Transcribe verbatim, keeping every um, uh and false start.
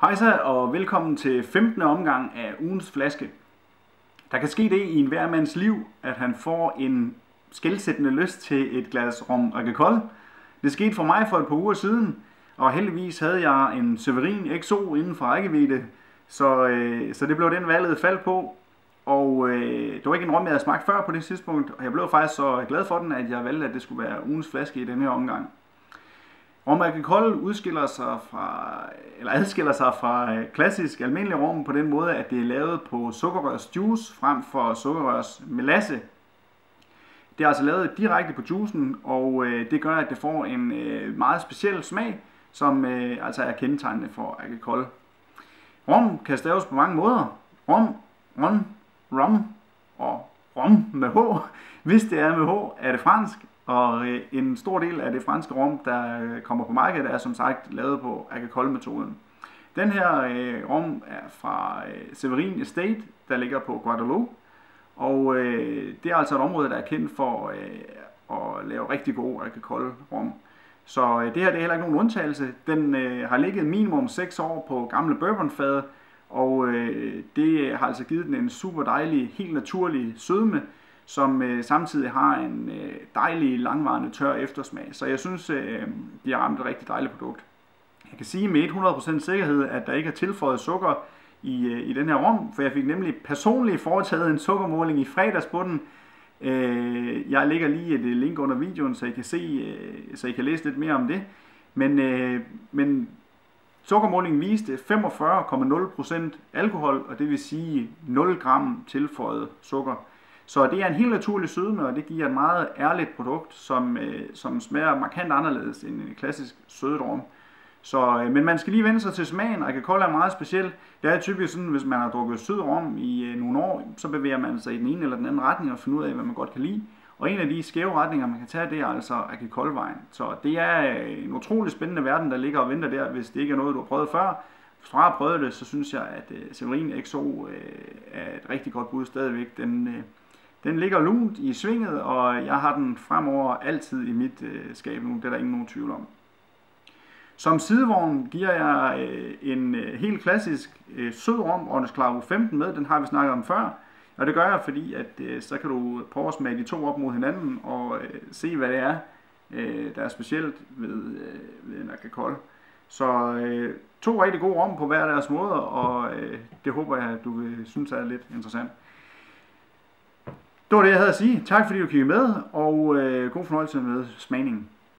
Hejsa og velkommen til femtende omgang af ugens flaske. Der kan ske det i enhver mands liv, at han får en skelsættende lyst til et glas rom agricole. Det skete for mig for et par uger siden, og heldigvis havde jeg en Severin X O inden for rækkevidde, så, øh, så det blev den valget faldt på. Og øh, det var ikke en rom, jeg havde smagt før på det tidspunkt, og jeg blev faktisk så glad for den, at jeg valgte, at det skulle være ugens flaske i denne her omgang. Rom agricole udskiller sig fra, eller adskiller sig fra klassisk almindelig rom på den måde, at det er lavet på sukkerrørs juice frem for sukkerrørs melasse. Det er altså lavet direkte på juicen, og det gør, at det får en meget speciel smag, som altså er kendetegnende for agricole. Rom kan staves på mange måder. Rom, ron, rom og rom med H. Hvis det er med H, er det fransk. Og en stor del af det franske rom, der kommer på markedet, er som sagt lavet på agricole-metoden. Den her øh, rom er fra øh, Severin Estate, der ligger på Guadeloupe. Og øh, det er altså et område, der er kendt for øh, at lave rigtig god agricole-rom. Så øh, det her det er heller ikke nogen undtagelse. Den øh, har ligget minimum seks år på gamle bourbonfade, og øh, det har altså givet den en super dejlig, helt naturlig sødme, som øh, samtidig har en øh, dejlig, langvarende, tør eftersmag. Så jeg synes, øh, de har ramt et rigtig dejligt produkt. Jeg kan sige med hundrede procent sikkerhed, at der ikke er tilføjet sukker i, øh, i den her rom, for jeg fik nemlig personligt foretaget en sukkermåling i fredags på den. Øh, jeg lægger lige et link under videoen, så I kan se, øh, så I kan læse lidt mere om det. Men, øh, men sukkermålingen viste femogfyrre komma nul procent alkohol, og det vil sige nul gram tilføjet sukker. Så det er en helt naturlig sødme, og det giver et meget ærligt produkt, som, øh, som smager markant anderledes end en klassisk sødet rom. Så, øh, men man skal lige vende sig til smagen. Agricole er meget speciel. Det er typisk sådan, hvis man har drukket sød rom i øh, nogle år, så bevæger man sig i den ene eller den anden retning og finder ud af, hvad man godt kan lide. Og en af de skæve retninger, man kan tage, det er altså agricole-vejen. Så det er en utrolig spændende verden, der ligger og venter der, hvis det ikke er noget, du har prøvet før. Hvis du har prøvet det, så synes jeg, at øh, Severin X O øh, er et rigtig godt bud stadigvæk. Den, øh, Den ligger lunt i svinget, og jeg har den fremover altid i mit øh, skab nu. Det er der ingen nogen tvivl om. Som sidevogn giver jeg øh, en øh, helt klassisk øh, sød rom, Honest Claro femten med. Den har vi snakket om før. Og det gør jeg, fordi at, øh, så kan du prøve at smage de to op mod hinanden og øh, se, hvad det er, øh, der er specielt ved, øh, ved en agricole. Så øh, to rigtig gode rom på hver deres måde, og øh, det håber jeg, at du vil synes er lidt interessant. Det var det, jeg havde at sige. Tak fordi du kiggede med, og øh, god fornøjelse med smagningen.